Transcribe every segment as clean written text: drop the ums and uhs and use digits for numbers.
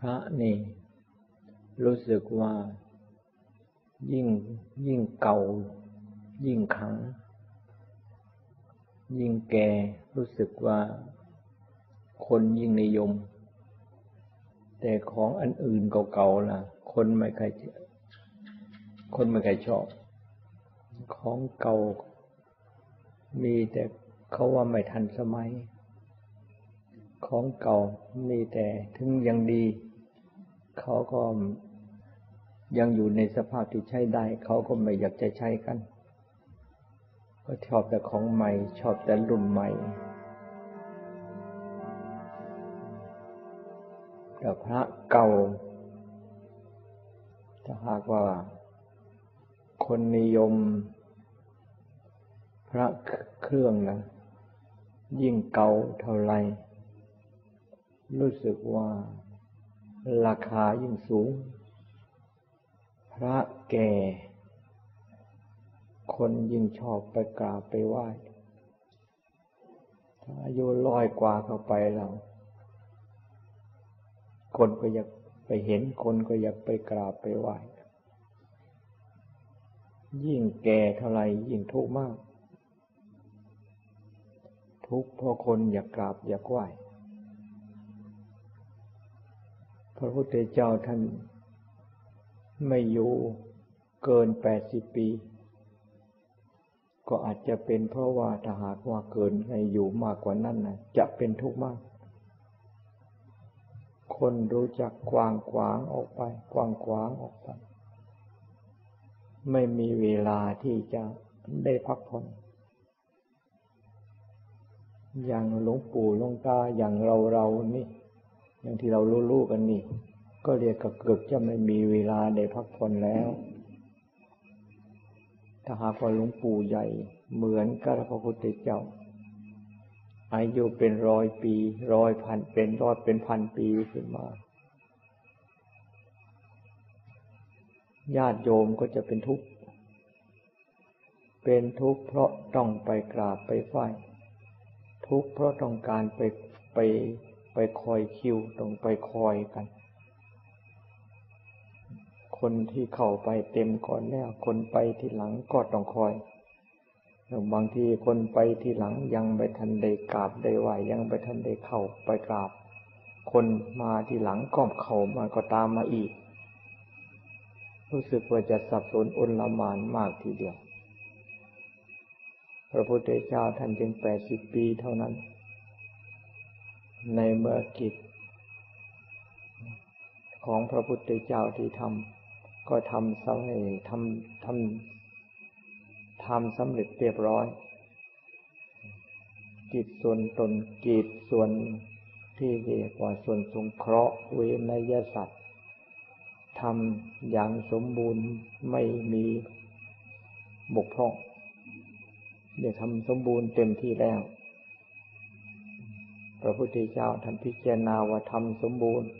ระนี่รู้สึกว่ายิ่งเก่ายิ่งขลังยิ่งแก่รู้สึกว่าคนยิ่งนิยมแต่ของอันอื่นเก่าๆล่ะคนไม่ค่อยชอบของเก่ามีแต่เขาว่าไม่ทันสมัยของเก่ามีแต่ถึงยังดีเขาก็ยังอยู่ในสภาพที่ใช้ได้เขาก็ไม่อยากจะใช้กันก็ชอบแต่ของใหม่ชอบแต่รุ่นใหม่แต่พระเก่าถ้าหากว่าคนนิยมพระเครื่องนะยิ่งเก่าเท่าไรรู้สึกว่าราคายิ่งสูงพระแก่คนยิ่งชอบไปกราบไปไหว้ถ้าอายุ100 กว่าเข้าไปแล้วคนก็อยากไปเห็นคนก็อยากไปกราบไปไหว้ยิ่งแก่เท่าไรยิ่งทุกข์มากทุกข์เพราะคนอยากกราบอยากไหว้พระพุทธเจ้าท่านไม่อยู่เกิน80 ปีก็อาจจะเป็นเพราะว่าถ้าหากว่าเกินให้อยู่มากกว่านั้นนะจะเป็นทุกข์มากคนรู้จักกว้างขวางออกไปกว้างขวางออกไปไม่มีเวลาที่จะได้พักผ่อนอย่างหลวงปู่หลวงตาอย่างเรานี่อย่างที่เรารู้ๆกันนี่ก็เรียกเกือบจะไม่มีเวลาได้พักผ่อนแล้วถ้าหากว่าหลวงปู่ใหญ่เหมือนกับพระพุทธเจ้าอายุเป็น100 ปีเป็นพันปีขึ้นมาญาติโยมก็จะเป็นทุกข์เพราะต้องไปกราบไปไหว้ทุกข์เพราะต้องการไปคอยคิวต้องไปคอยกันคนที่เข้าไปเต็มก่อนแล้วคนไปทีหลังก็ต้องคอยบางทีคนไปทีหลังยังไม่ทันได้กราบได้ไหว้ยังไม่ทันได้เข้าไปกราบคนมาทีหลังก็เข้ามาก็ตามมาอีกรู้สึกว่าจะสับสนอนลหม่านมากทีเดียวพระพุทธเจ้าท่านจึง80 ปีเท่านั้นในเมื่อกิจของพระพุทธเจ้าที่ทำก็ทำสำเร็จเรียบร้อยกิจส่วนตนกิจส่วนที่เรียกว่าส่วนสงเคราะห์เวนยสัตว์ทำอย่างสมบูรณ์ไม่มีบกพร่องได้ทำสมบูรณ์เต็มที่แล้วพระพุทธเจ้าท่านพิจารณาว่าทำสมบูรณ์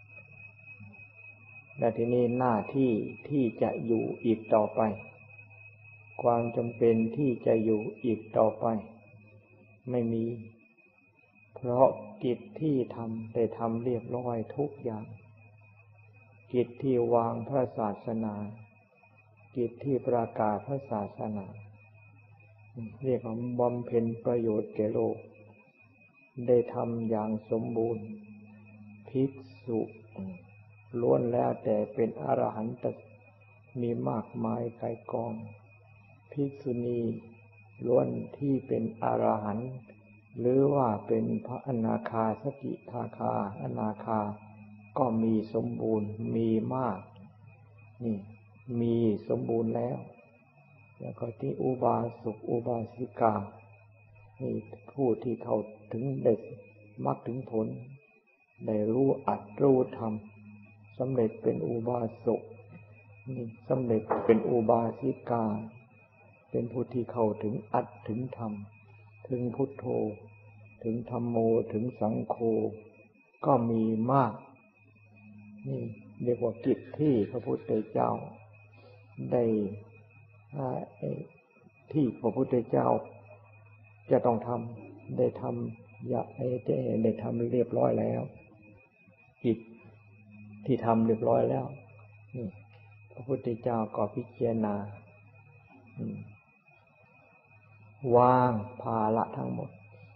และทีนี้หน้าที่ที่จะอยู่อีกต่อไปความจำเป็นที่จะอยู่อีกต่อไปไม่มีเพราะกิจที่ทำได้ทำเรียบร้อยทุกอย่างกิจที่วางพระศาสนากิจที่ประกาศพระศาสนาเรียกว่าบำเพ็ญประโยชน์แก่โลกได้ทำอย่างสมบูรณ์ภิกษุล้วนแล้วแต่เป็นอรหันตมีมากมายไกลกองภิกษุณีล้วนที่เป็นอรหันต์หรือว่าเป็นพระอนาคาสกิทาคาอนาคาก็มีสมบูรณ์มีมากนี่มีสมบูรณ์แล้วแล้วก็ที่อุบาสกอุบาสิกานี่ผู้ที่เข้าถึงได้มรรคถึงผลได้รู้อัตรู้ธรรมสำเร็จเป็นอุบาสกนี่สำเร็จเป็นอุบาสิกาเป็นผู้ที่เข้าถึงอัตถึงธรรมถึงพุทโธถึงธัมโมถึงสังโฆก็มีมากนี่เรียกว่ากิจที่พระพุทธเจ้าได้ที่พระพุทธเจ้าจะต้องทำได้ทำได้ทำเรียบร้อยแล้วกิจที่ทำเรียบร้อยแล้วนี่พระพุทธเจ้าก็พิจารณาวางภาระทั้งหมด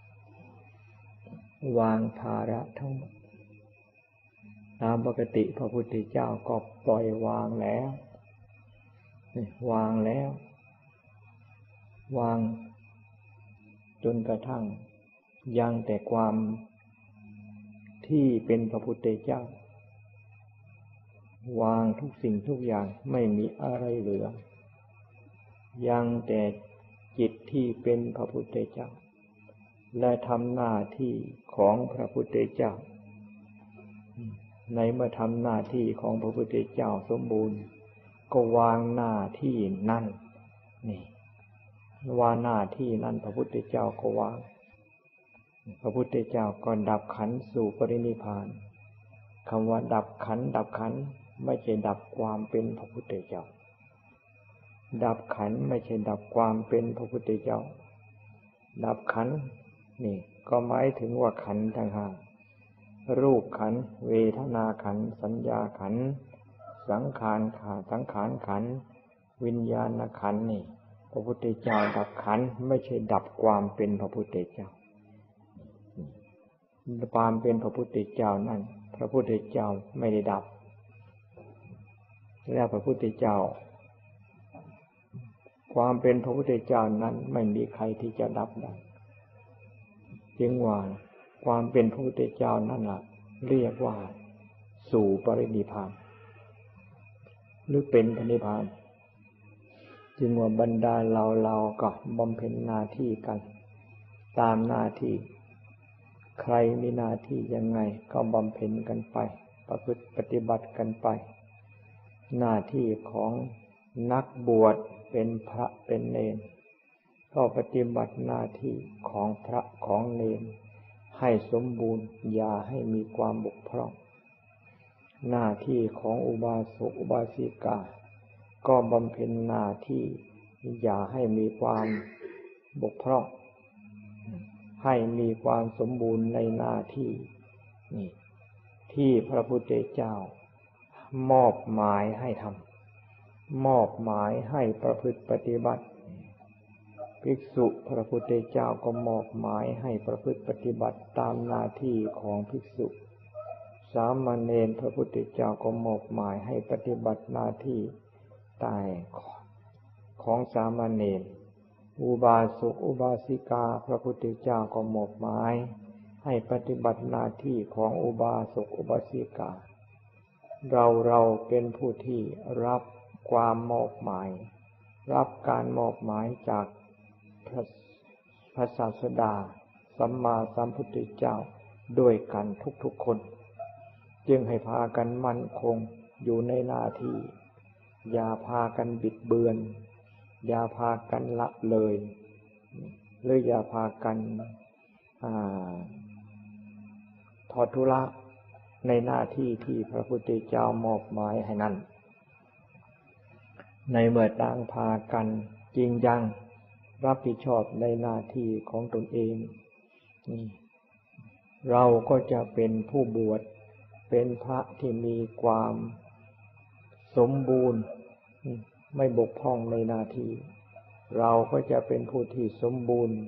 วางภาระทั้งหมดตามปกติพระพุทธเจ้าก็ปล่อยวางแล้ววางแล้ววางจนกระทั่งยังแต่ความที่เป็นพระพุทธเจ้าวางทุกสิ่งทุกอย่างไม่มีอะไรเหลือยังแต่จิตที่เป็นพระพุทธเจ้าและทำหน้าที่ของพระพุทธเจ้าในเมื่อทำหน้าที่ของพระพุทธเจ้าสมบูรณ์ก็วางหน้าที่นั้นนี่วางหน้าที่นั้นพระพุทธเจ้าก็วางพระพุทธเจ้าก็ดับขันธ์สู่ปรินิพพานคำว่าดับขันธ์ดับขันธ์ไม่ใช่ดับความเป็นพระพุทธเจ้าดับขันธ์ไม่ใช่ดับความเป็นพระพุทธเจ้าดับขันธ์นี่ก็หมายถึงว่าขันธ์ต่างหากรูปขันธ์เวทนาขันธ์สัญญาขันธ์สังขารขันธ์วิญญาณขันธ์นี่พระพุทธเจ้าดับขันธ์ไม่ใช่ดับความเป็นพระพุทธเจ้าความเป็นพระพุทธเจ้านั้นพระพุทธเจ้าไม่ได้ดับและพระพุทธเจ้าความเป็นพระพุทธเจ้านั้นไม่มีใครที่จะดับได้จึงว่าความเป็นพระพุทธเจ้านั่นล่ะเรียกว่าสู่ปรินิพพานหรือเป็นพระนิพพานจึงว่าบรรดาเราก็บำเพ็ญหน้าที่กันตามหน้าที่ใครมีหน้าที่ยังไงก็บำเพ็ญกันไปประพฤติปฏิบัติกันไปหน้าที่ของนักบวชเป็นพระเป็นเณรก็ปฏิบัติหน้าที่ของพระของเณรให้สมบูรณ์อย่าให้มีความบกพร่องหน้าที่ของอุบาสกอุบาสิกาก็บำเพ็ญหน้าที่อย่าให้มีความบกพร่องให้มีความสมบูรณ์ในหน้าที่นี่ที่พระพุทธเจ้ามอบหมายให้ทำมอบหมายให้ประพฤติปฏิบัติภิกษุพระพุทธเจ้าก็มอบหมายให้ประพฤติปฏิบัติตามหน้าที่ของภิกษุสามเณรพระพุทธเจ้าก็มอบหมายให้ปฏิบัติหน้าที่ใต้ของสามเณรอุบาสกอุบาสิกาพระพุทธเจ้าก็มอบหมายให้ปฏิบัติหน้าที่ของอุบาสกอุบาสิกาเราเป็นผู้ที่รับความมอบหมายรับการมอบหมายจากพระศาสดาสัมมาสัมพุทธเจ้าด้วยกันทุกๆคนจึงให้พากันมั่นคงอยู่ในหน้าที่อย่าพากันบิดเบือนอย่าพากันละเลยหรืออย่าพากันทอดทุระในหน้าที่ที่พระพุทธเจ้ามอบหมายให้นั้นในเมื่อต่างพากันจริงจังรับผิดชอบในหน้าที่ของตนเองเราก็จะเป็นผู้บวชเป็นพระที่มีความสมบูรณ์ไม่บกพร่องในหน้าที่เราก็จะเป็นผู้ที่สมบูรณ์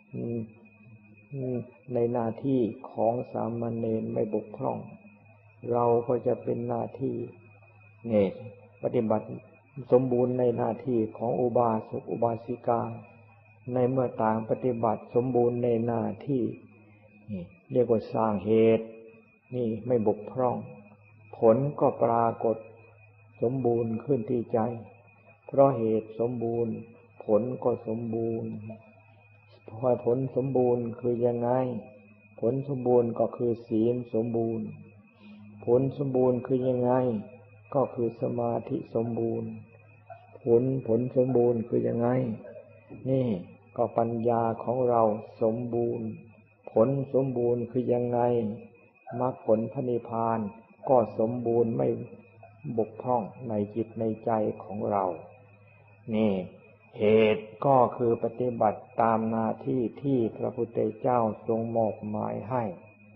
ในหน้าที่ของสามเณรไม่บกพร่องเราก็จะเป็นหน้าที่ปฏิบัติสมบูรณ์ในหน้าที่ของอุบาสกอุบาสิกาในเมื่อต่างปฏิบัติสมบูรณ์ในหน้าที่เรียกว่าสร้างเหตุนี่ไม่บกพร่องผลก็ปรากฏสมบูรณ์ขึ้นที่ใจเพราะเหตุสมบูรณ์ผลก็สมบูรณ์พอผลสมบูรณ์คือยังไงผลสมบูรณ์ก็คือศีลสมบูรณ์ผลสมบูรณ์คือยังไงก็คือสมาธิสมบูรณ์ผลสมบูรณ์คือยังไงนี่ก็ปัญญาของเราสมบูรณ์ผลสมบูรณ์คือยังไงมรรคผลพระนิพพานก็สมบูรณ์ไม่บกพร่องในจิตในใจของเรานี่เหตุก็คือปฏิบัติตามหน้าที่ที่พระพุทธเจ้าทรงมอบหมายให้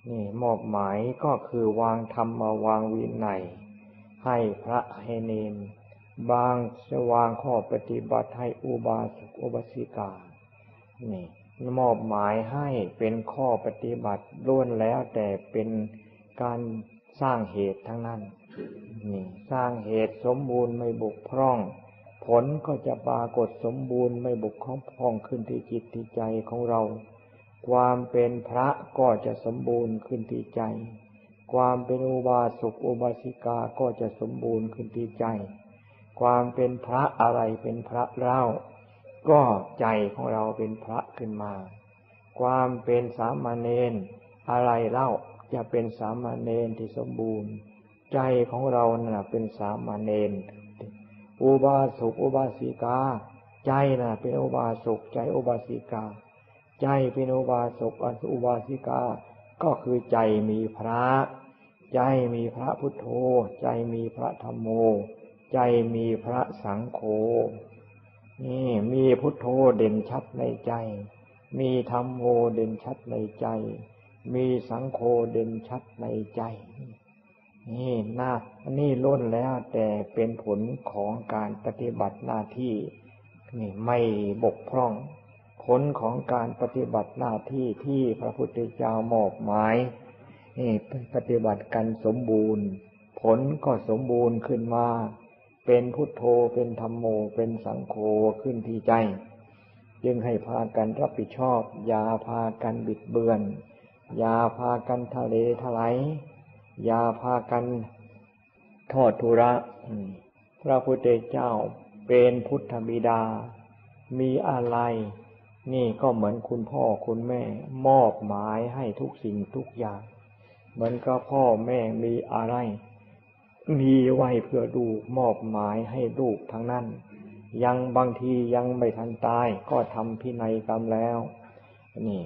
นี่มอบหมายก็คือวางธรรมมาวางวินัยให้พระให้เณรบางจะวางข้อปฏิบัติให้อุบาสกอุบาสิกานี่มอบหมายให้เป็นข้อปฏิบัติล้วนแล้วแต่เป็นการสร้างเหตุทั้งนั้นนี่สร้างเหตุสมบูรณ์ไม่บกพร่องผลก็จะปรากฏสมบูรณ์ไม่บกพร่องขึ้นที่จิตที่ใจของเราความเป็นพระก็จะสมบูรณ์ขึ้นที่ใจความเป็นอุบาสกอุบาสิกาก็จะสมบูรณ์ขึ้นที่ใจความเป็นพระอะไรเป็นพระเล่าก็ใจของเราเป็นพระขึ้นมาความเป็นสามเณรอะไรเล่าจะเป็นสามเณรที่สมบูรณ์ใจของเราน่ะเป็นสามเณรอุบาสกอุบาสิกาใจน่ะเป็นอุบาสกใจอุบาสิกาใจเป็นอุบาสกอุบาสิกาก็คือใจมีพระใจมีพระพุทโธใจมีพระธัมโมใจมีพระสังโฆนี่มีพุทโธเด่นชัดในใจมีธัมโมเด่นชัดในใจมีสังโฆเด่นชัดในใจนี่นี่ล้วนแล้วแต่เป็นผลของการปฏิบัติหน้าที่นี่ไม่บกพร่องผลของการปฏิบัติหน้าที่ที่พระพุทธเจ้ามอบหมายนี่ปฏิบัติกันสมบูรณ์ผลก็สมบูรณ์ขึ้นมาเป็นพุทโธเป็นธัมโมเป็นสังโฆขึ้นที่ใจจึงให้พากันรับผิดชอบอย่าพากันบิดเบือนอย่าพากันทะเลทลายอย่าพากันทอดทุระพระพุทธเจ้าเป็นพุทธบิดามีอะไรนี่ก็เหมือนคุณพ่อคุณแม่มอบหมายให้ทุกสิ่งทุกอย่างเหมือนกับพ่อแม่มีอะไรมีไว้เพื่อลูกมอบหมายให้ลูกทั้งนั้นยังบางทียังไม่ทันตายก็ทำพินัยกรรมแล้วนี่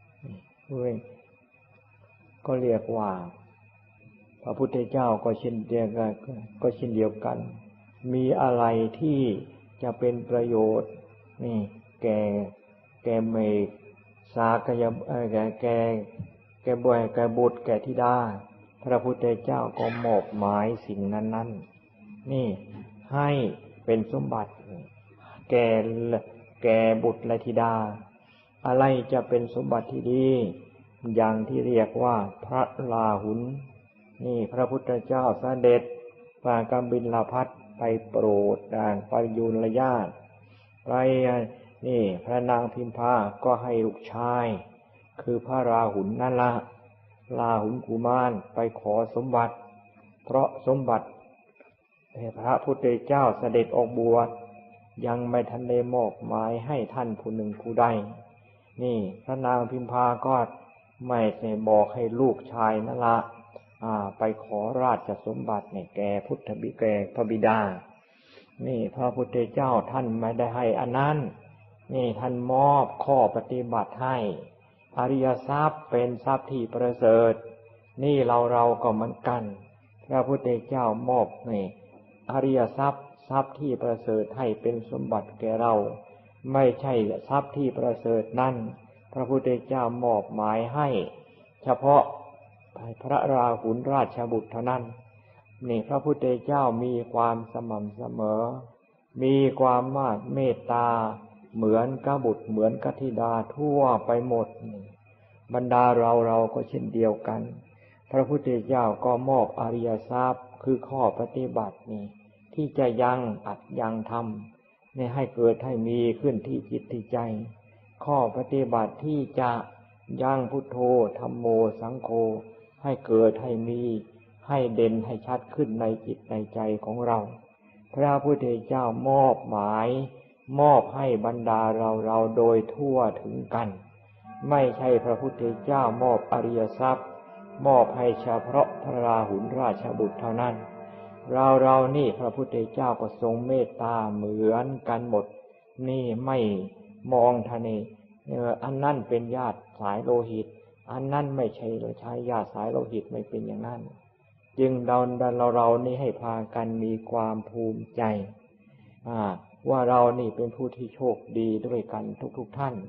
ก็เรียกว่าพระพุทธเจ้าก็เช่นเดียวกันมีอะไรที่จะเป็นประโยชน์นี่แก่เมฆสากยแก่บุตรแก่ธิดาพระพุทธเจ้าก็มอบหมายสิ่งนั้นนี่ให้เป็นสมบัติแก่บุตรและธิดาอะไรจะเป็นสมบัติที่ดีอย่างที่เรียกว่าพระราหุลนี่พระพุทธเจ้าเสด็จพระกบิลพัสไปโปรดด่างปยุรญาติไปนี่พระนางพิมพาก็ให้ลูกชายคือพระราหุลนั่นละราหุลกุมารไปขอสมบัติเพราะสมบัติพระพุทธเจ้าเสด็จออกบวชยังไม่ทันได้มอบหมายให้ท่านผู้หนึ่งผู้ใดนี่พระนางพิมพาก็ไม่ได้บอกให้ลูกชายนั่นละไปขอราชสมบัติเนี่ยแก่พระบิดานี่พระพุทธเจ้าท่านไม่ได้ให้อันนั้นนี่ท่านมอบข้อปฏิบัติให้อริยทรัพย์เป็นทรัพย์ที่ประเสริฐนี่เราก็เหมือนกันพระพุทธเจ้ามอบนี่อริยทรัพย์ที่ประเสริฐให้เป็นสมบัติแก่เราไม่ใช่ทรัพย์ที่ประเสริฐนั้นพระพุทธเจ้ามอบหมายให้เฉพาะพระราหุลราชบุตรเท่านั้นนี่พระพุทธเจ้ามีความสม่ำเสมอมีความเมตตาเหมือนกับบุตรเหมือนกับธิดาทั่วไปหมดบรรดาเราก็เช่นเดียวกันพระพุทธเจ้าก็มอบอริยทรัพย์คือข้อปฏิบัตินี่ที่จะยังอัดยังทำนี่ให้เกิดให้มีขึ้นที่จิตที่ใจข้อปฏิบัติที่จะยังพุทโธธัมโมสังโฆให้เกิดให้มีให้เด่นให้ชัดขึ้นในจิตในใจของเราพระพุทธเจ้ามอบหมายมอบให้บรรดาเราโดยทั่วถึงกันไม่ใช่พระพุทธเจ้ามอบอริยทรัพย์มอบให้เฉพาะพระราหุลราชบุตรเท่านั้นเรานี่พระพุทธเจ้าก็ทรงเมตตาเหมือนกันหมดนี่ไม่มองทะเนอันนั้นเป็นญาติสายโลหิตอันนั้นไม่ใช่ญาติสายโลหิตไม่เป็นอย่างนั้นจึงเรานี่ให้พากันมีความภูมิใจว่าเรานี่เป็นผู้ที่โชคดีด้วยกันทุกท่าน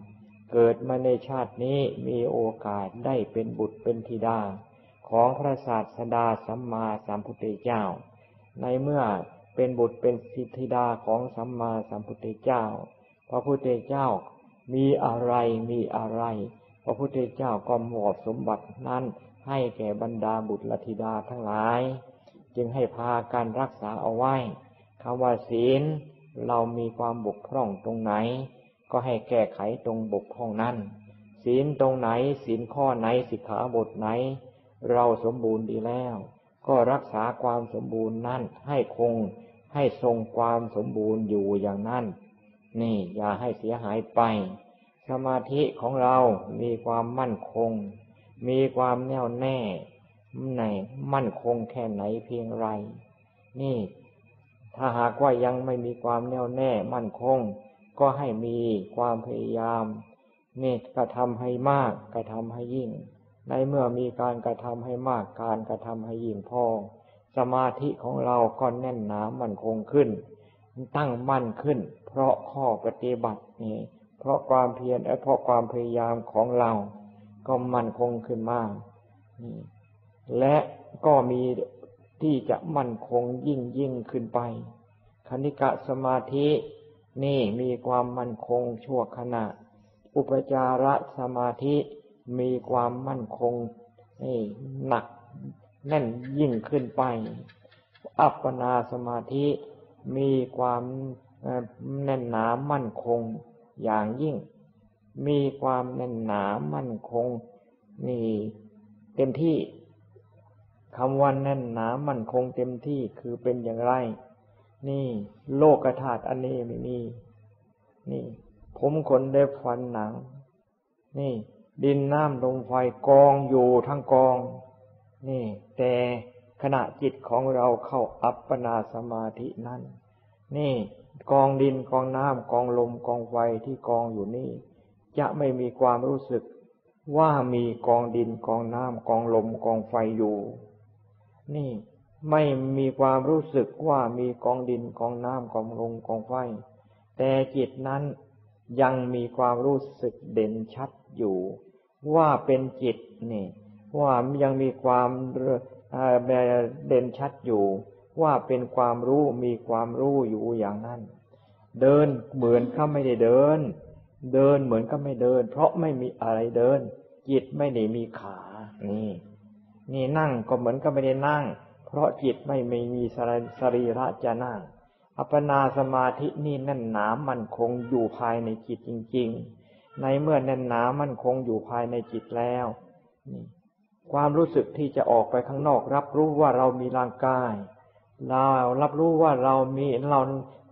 เกิดมาในชาตินี้มีโอกาสได้เป็นบุตรเป็นธิดาของพระศาสดาสัมมาสัมพุทธเจ้าในเมื่อเป็นบุตรเป็นธิดาของสัมมาสัมพุทธเจ้าพระพุทธเจ้ามีอะไรพระพุทธเจ้าก็มอบสมบัตินั้นให้แก่บรรดาบุตรธิดาทั้งหลายจึงให้พากันรักษาเอาไว้คำว่าศีลเรามีความบกพร่องตรงไหนก็ให้แก้ไขตรงบกพร่องนั้นศีลตรงไหนศีลข้อไหนสิกขาบทไหนเราสมบูรณ์ดีแล้วก็รักษาความสมบูรณ์นั้นให้คงให้ทรงความสมบูรณ์อยู่อย่างนั้นนี่อย่าให้เสียหายไปสมาธิของเรามีความมั่นคงมีความแน่วแน่มั่นคงแค่ไหนเพียงไรนี่ถ้าหากว่ายังไม่มีความแน่วแน่มั่นคงก็ให้มีความพยายามนี่กระทำให้มากกระทำให้ยิ่งในเมื่อมีการกระทำให้มากการกระทำให้ยิ่งพอสมาธิของเราก็แน่นหนามั่นคงขึ้นตั้งมั่นขึ้นเพราะข้อปฏิบัตินี่เพราะความเพียรและเพราะความพยายามของเราก็มั่นคงขึ้นมากนี่และก็มีที่จะมั่นคงยิ่งขึ้นไปคณิกะสมาธินี่มีความมั่นคงชั่วขณะอุปจารสมาธิมีความมั่นคงนี่หนักแน่นยิ่งขึ้นไปอัปปนาสมาธิมีความแน่นหนามั่นคงอย่างยิ่งมีความแน่นหนามั่นคงนี่เต็มที่คำว่าแน่นหนามั่นคงเต็มที่คือเป็นอย่างไรนี่โลกธาตุอันนี้ไม่มีนี่ผมขนเล็บฟันหนังนี่ดินน้ำลมไฟกองอยู่ทั้งกองนี่แต่ขณะจิตของเราเข้าอัปปนาสมาธินั้นนี่กองดินกองน้ำกองลมกองไฟที่กองอยู่นี่จะไม่มีความรู้สึกว่ามีกองดินกองน้ำกองลมกองไฟอยู่นี่ไม่มีความรู้สึกว่ามีกองดินกองน้ำกองลมกองไฟแต่จิตนั้นยังมีความรู้สึกเด่นชัดอยู่ว่าเป็นจิตนี่ว่ายังมีความเด่นชัดอยู่ว่าเป็นความรู้มีความรู้อยู่อย่างนั้นเดินเหมือนก็ไม่ได้เดินเดินเหมือนก็ไม่เดินเพราะไม่มีอะไรเดินจิตไม่ได้มีขานี่นั่งก็เหมือนก็ไม่ได้นั่งเพราะจิตไม่มีสรีระจะนั่งอัปปนาสมาธินี่แน่นหนามั่นคงอยู่ภายในจิตจริงๆในเมื่อแน่นหนามั่นคงอยู่ภายในจิตแล้วนี่ความรู้สึกที่จะออกไปข้างนอกรับรู้ว่าเรามีร่างกายเรารับรู้ว่าเรามีเรา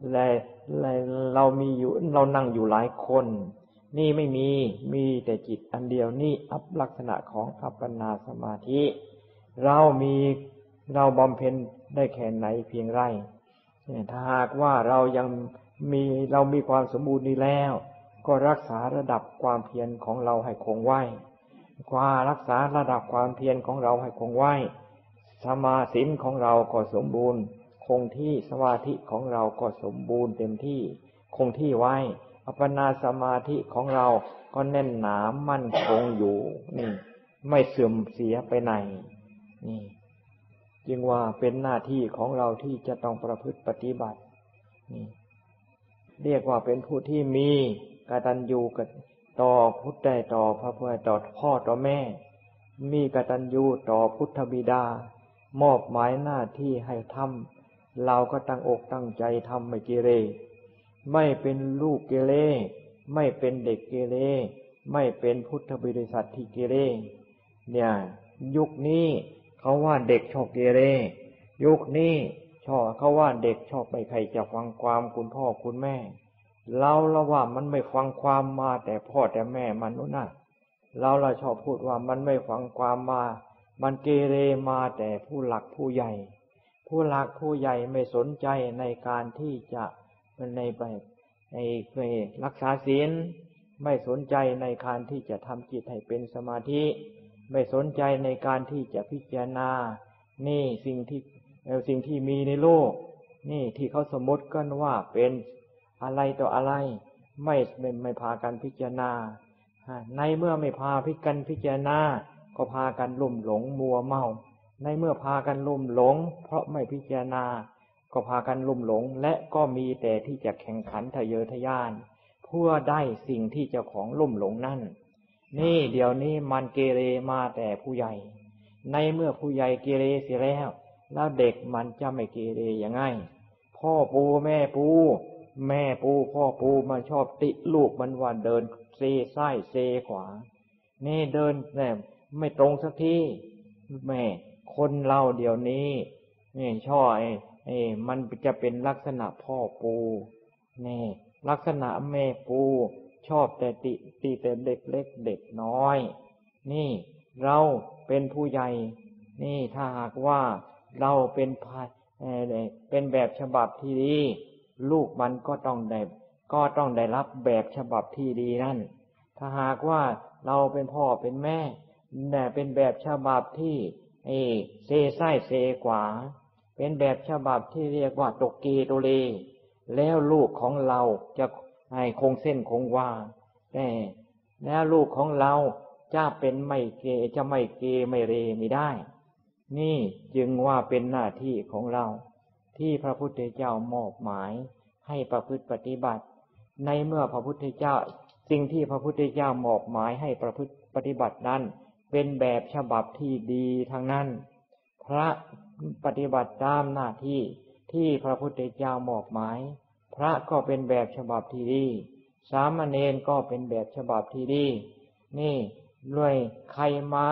มีอยู่เรานั่งอยู่หลายคนนี่ไม่มีแต่จิตอันเดียวนี่ลักษณะของอัปปนาสมาธิเราบำเพ็ญได้แค่ไหนเพียงไรถ้าหากว่าเรามีความสมบูรณ์ดีแล้วก็รักษาระดับความเพียรของเราให้คงไว้รักษาระดับความเพียรของเราให้คงไว้สมาธิของเราก็สมบูรณ์คงที่สมาธิของเราก็สมบูรณ์เต็มที่คงที่ไว้อัปปนาสมาธิของเราก็แน่นหนามั่นคงอยู่นี่ไม่เสื่อมเสียไปไหนนี่จึงว่าเป็นหน้าที่ของเราที่จะต้องประพฤติปฏิบัตินี่เรียกว่าเป็นผู้ที่มีกตัญญูต่อพุทธต่อพระพุทธต่อพ่อต่อแม่มีกตัญญูต่อพุทธบิดามอบหมายหน้าที่ให้ทำเราก็ตั้งอกตั้งใจทำไม่เกเรไม่เป็นลูกเกเรไม่เป็นเด็กเกเรไม่เป็นพุทธบริษัทที่เกเรเนี่ยยุคนี้เขาว่าเด็กชอบเกเรยุคนี้เขาว่าเด็กชอบไม่ใครจะฟังความคุณพ่อคุณแม่เราว่ามันไม่ฟังความมาแต่พ่อแต่แม่มันนู่นน่ะเราชอบพูดว่ามันไม่ฟังความมามันเกเรมาแต่ผู้หลักผู้ใหญ่ผู้หลักผู้ใหญ่ไม่สนใจในการที่จะในรักษาศีลไม่สนใจในการที่จะทำจิตให้เป็นสมาธิไม่สนใจในการที่จะพิจารณานี่สิ่งที่มีในโลกนี่ที่เขาสมมติกันว่าเป็นอะไรต่ออะไรไม่พากันพิจารณาในเมื่อไม่พาพิจารณาก็พากันลุ่มหลงมัวเมาในเมื่อพากันลุ่มหลงเพราะไม่พิจารณาก็พากันลุ่มหลงและก็มีแต่ที่จะแข่งขันทะเยอทะยานเพื่อได้สิ่งที่เจ้าของลุ่มหลงนั่นนี่เดี๋ยวนี้มันเกเรมาแต่ผู้ใหญ่ในเมื่อผู้ใหญ่เกเรเสียแล้วเด็กมันจะไม่เกเรยังไงพ่อปูแม่ปูพ่อปูมันชอบติลูกมันว่าเดินเซซ้ายเซขวานี่เดินแบบไม่ตรงสักทีแม่คนเราเดี๋ยวนี้นี่ชอบมันจะเป็นลักษณะพ่อปูนี่ลักษณะแม่ปูชอบแต่ติแต่เด็กเล็กเด็กน้อยนี่เราเป็นผู้ใหญ่นี่ถ้าหากว่าเราเป็นแบบฉบับที่ดีลูกมันก็ต้องได้รับแบบฉบับที่ดีนั่นถ้าหากว่าเราเป็นพ่อเป็นแม่เป็นแบบฉบับที่เซซ้ายเซขวาเป็นแบบฉบับที่เรียกว่าตกเกโตเลแล้วลูกของเราจะคงเส้นคงวาแล้วลูกของเราจะเป็นไม่เกไม่เรไม่ได้นี่จึงว่าเป็นหน้าที่ของเราที่พระพุทธเจ้ามอบหมายให้ประพฤติปฏิบัติในเมื่อพระพุทธเจ้าสิ่งที่พระพุทธเจ้ามอบหมายให้ประพฤติปฏิบัตินั้นเป็นแบบฉบับที่ดีทั้งนั้นพระปฏิบัติตามหน้าที่ที่พระพุทธเจ้ามอบหมายพระก็เป็นแบบฉบับที่ดีสามเณรก็เป็นแบบฉบับที่ดีนี่ด้วยใครมา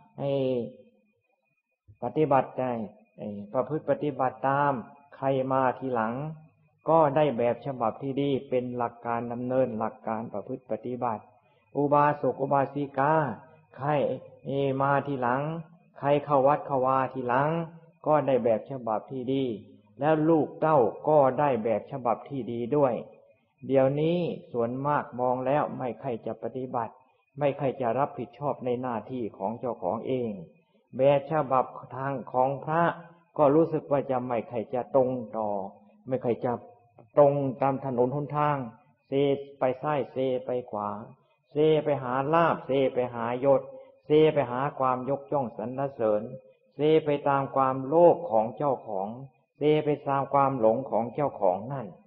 ปฏิบัติได้ประพฤติปฏิบัติตามใครมาทีหลังก็ได้แบบฉบับที่ดีเป็นหลักการดำเนินหลักการประพฤติปฏิบัติอุบาสกอุบาสิกาใครมาทีหลังใครเข้าวัดเข้าวาทีหลังก็ได้แบบฉบับที่ดีแล้วลูกเต้าก็ได้แบบฉบับที่ดีด้วยเดี๋ยวนี้ส่วนมากมองแล้วไม่ใครจะปฏิบัติไม่ใครจะรับผิดชอบในหน้าที่ของเจ้าของเองแบบฉบับทางของพระก็รู้สึกว่าจะไม่ใครจะตรงต่อไม่ใครจะตรงตามถนนหนทางเซไปซ้ายเซไปขวาเซไปหาลาภเซไปหายศเซไปหาความยกย่องสรรเสริญเซไปตามความโลภของเจ้าของเซไปตามความหลงของเจ้าของนั่น